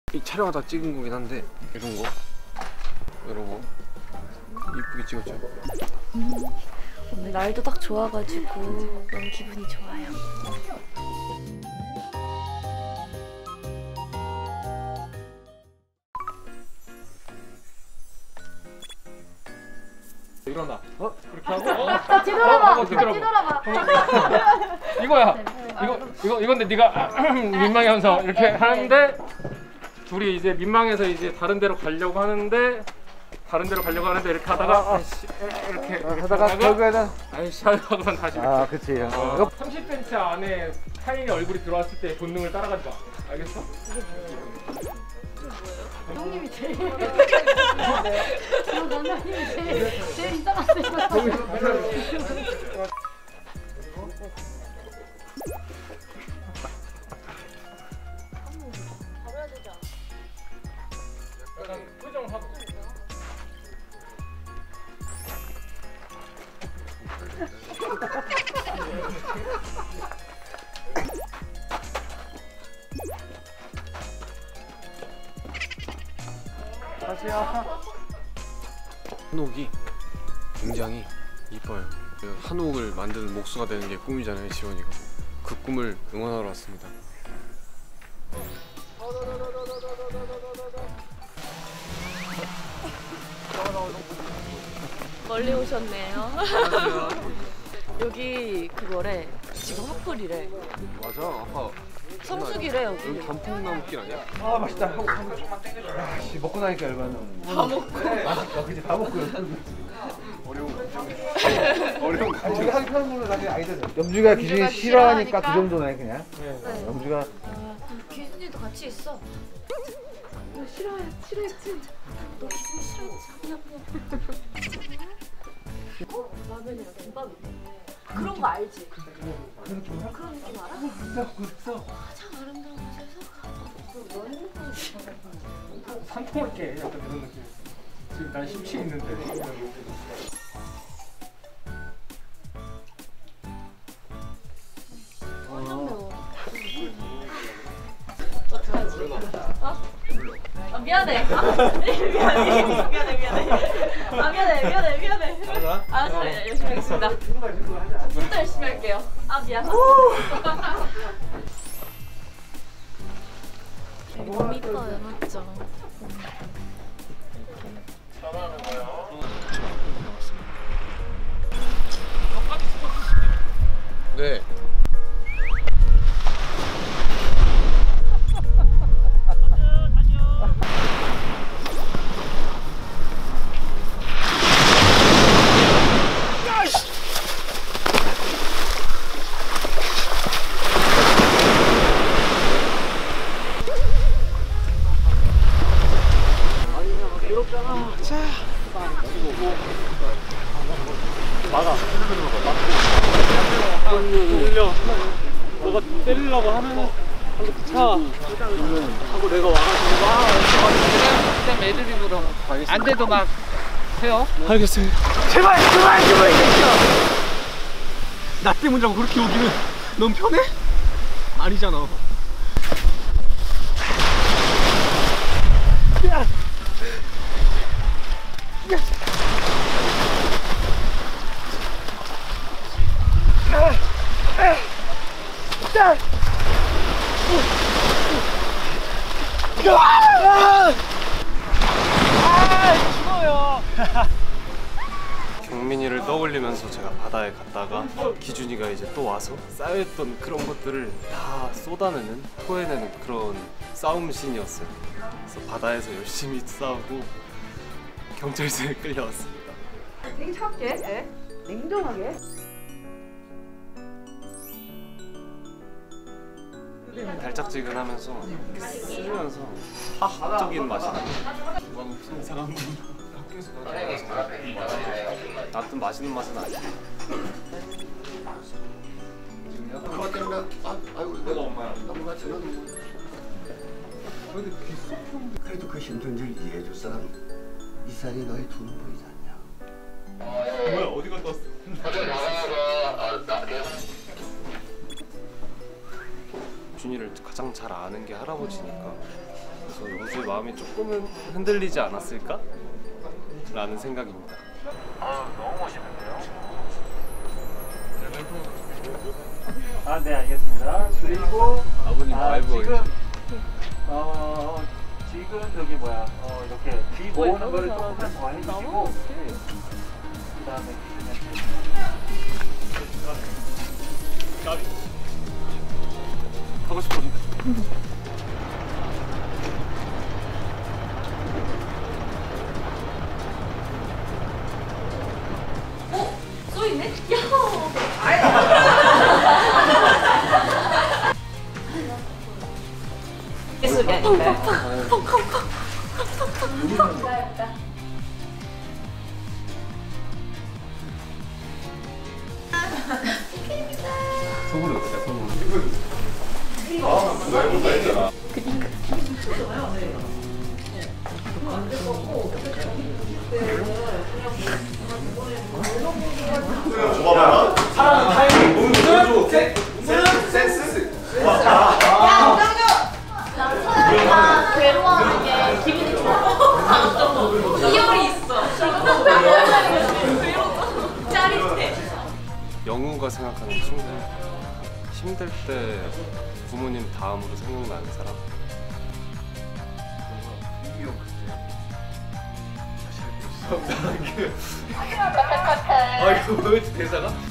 이 촬영하다 찍은 거긴 한데 이런 거 이쁘게 찍었죠. 오늘 날도 딱 좋아가지고 너무 기분이 좋아요. 일어나. 그렇게 하고. 자, 뒤돌아봐. 뒤돌아봐. 이거야. 이건데 네가 민망해하면서 이렇게 하는데 둘이 이제 민망해서 이제 다른 데로 가려고 하는데 이렇게 하다가 이렇게 하다가 결국에는 아이씨 하고선 다시 이렇게. 그치. 30cm 안에 타인의 얼굴이 들어왔을 때 본능을 따라가지 마. 알겠어? 형님이 제일 제일 이상하세요. 약간 표정하고. 한옥이 굉장히 이뻐요. 한옥을 만드는 목수가 되는 게 꿈이잖아요, 지원이가. 그 꿈을 응원하러 왔습니다. 멀리 오셨네요. 여기 그거래. 지금 화풀이래. 맞아, 아까 성수기래 여기. 여기 단풍나무길 아니야? 맛있다. 하고 조금만 땡겨줘. 씨, 먹고 나니까 얼마나. 다 먹고. 맛있다. 그치, 다 먹고. 어려운 우리 하기 편한 걸로 나중에 아이들. 염주가 기준이 싫어하니까 그 정도네, 그냥. 네. 염주가. 기준이도 같이 있어. 너 싫어했지? 너 기준이 싫어했지? 라면이랑 김밥이 있는데 그런 거 알지? 그런 느낌 알아? 그런 느낌 알아? 그랬어. 참 아름다운 곳에서 너 핸드폰 산통을 깨 약간 그런 느낌. 지금 난 심취 있는데. 미안해. 미안해. 알았어, 열심히 하겠습니다. 진짜 열심히 할게요. 미안. 너무 이뻐요, 맞죠? 네. 너가 때리려고 하면 차 하고 내가 와가지고 그냥 애드립으로 안 돼도 막 해요. 알겠습니다. 제발 이 새끼야. 나 때문이라고 그렇게 오기는 넌 편해? 아니잖아. 경민이를 떠올리면서 제가 바다에 갔다가 기준이가 이제 또 와서 쌓여있던 그런 것들을 다 쏟아내는, 토해내는 그런 싸움 씬이었어요. 그래서 바다에서 열심히 싸우고 경찰서에 끌려왔습니다. 되게 차갑게, 네. 냉정하게. 달짝지근하면서 쓰면서 화학적인 맛이 나요. 무슨 사람들 학교에서 나한테 맛있는 맛은 아니야. 그것 때문에 아이고 내가 엄마야. 너무나 저는 그래도 그 힘든 일 이해해줄 사람 이 살이 너희 둘은 보이지 않냐? 뭐야 어디 갔다 왔어? 준이를 가장 잘 아는 게 할아버지니까. 그래서 제 마음이 조금은 흔들리지 않았을까? 라는 생각입니다. 아, 네, 알겠습니다. 그리고 아버님 라이브 지금 지금 저기 뭐야 이렇게 귀 모으는 거를 조금만 더 해주시고 그다음에 하고 싶었는데. 쏘있네? 야호! 예술이 아닌가요? 괴로워하는 게 기분이 좋아. 희열이 있어. 괴로워. 짜릿해. 영우가 생각하는 친구. 힘들 때 부모님 다음으로 생각나는 사람. 아 이거 뭐였지 대사가?